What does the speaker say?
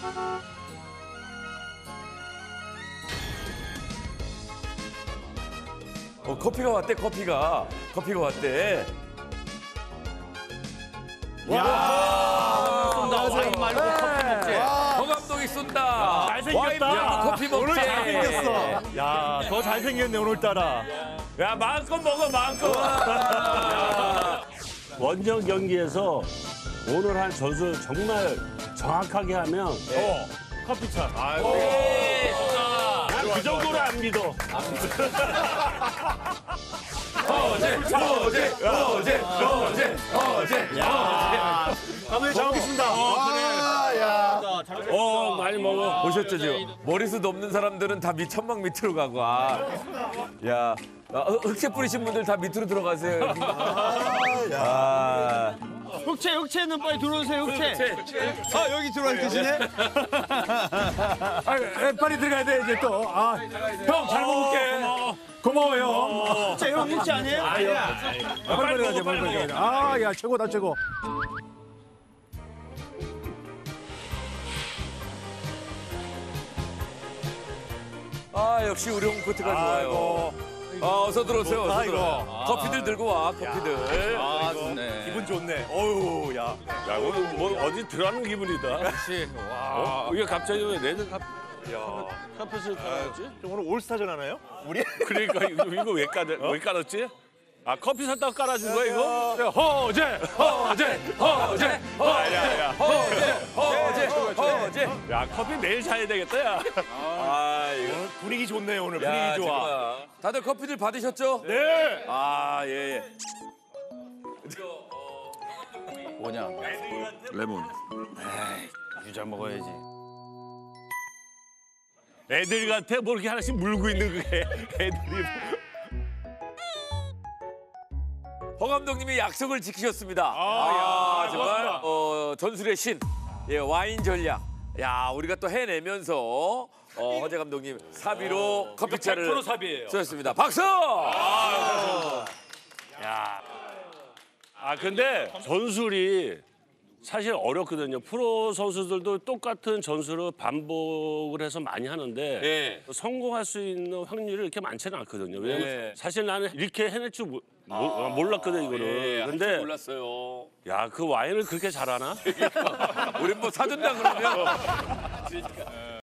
커피가 왔대, 커피가 왔대. 야, 쏜다. 와인 말고 커피 먹지. 허 감독이 쏜다. 잘생겼다. 와인 말고 커피 먹지. 오늘 잘생겼어. 야, 더 잘생겼네 오늘따라. 야, 마음껏 먹어, 마음껏. 원정 경기에서 오늘 한 전술 정말 정확하게 하면 커피차. 그 정도로 안 믿어. 어제. 감독님 잘 먹겠습니다. 많이 먹어. 보셨죠, 지금? 머리숱 없는 사람들은 다 천막 밑으로 가고. 야, 흑채 뿌리신 분들 다 밑으로 들어가세요. 흑채는 빨리 들어오세요, 흑채. 여기 들어와 계시네? 빨리 들어가야 돼 이제 또. 형 잘 먹을게. 고마워요. 흑채, 형 흑채 아니에요? 빨리 가야 돼, 빨리 가야 돼. 야 최고다 최고. 역시 우리 홈코트가 좋아요. 어서 들어오세요, 어서 들어. 커피들 들고 와, 커피들. 좋네. 기분 좋네. 어우 야. 야, 오늘 뭐 어디 들어가는 기분이다. 그렇지. 와. 이게 갑자기 왜 레드 카펫을 깔았지? 오늘 올스타전 하나요? 우리? 그러니까 이거 왜 깔았지? 커피 샀다고 깔아준 거야 이거? 허재. 야, 커피 매일 사야 되겠다 야. 오늘 분위기 좋네 오늘 분위기 좋아. 다들 커피들 받으셨죠? 네. 예. 뭐냐? 레몬. 유자 먹어야지. 애들 같아 뭐 이렇게 하나씩 물고 있는 그게 애들이. 허 감독님이 약속을 지키셨습니다. 정말 전술의 신, 와인 전략. 야, 우리가 또 해내면서 허재 감독님 사비로 커피차를 100% 사비예요. 쏘셨습니다. 박수! 근데 전술이 사실 어렵거든요. 프로 선수들도 똑같은 전술을 반복을 해서 많이 하는데 성공할 수 있는 확률이 이렇게 많지는 않거든요. 왜냐면 사실 나는 이렇게 해낼 줄 몰랐거든 이거를. 근데 몰랐어요. 야, 그 와인을 그렇게 잘하나? 우리 뭐 사준다 그러면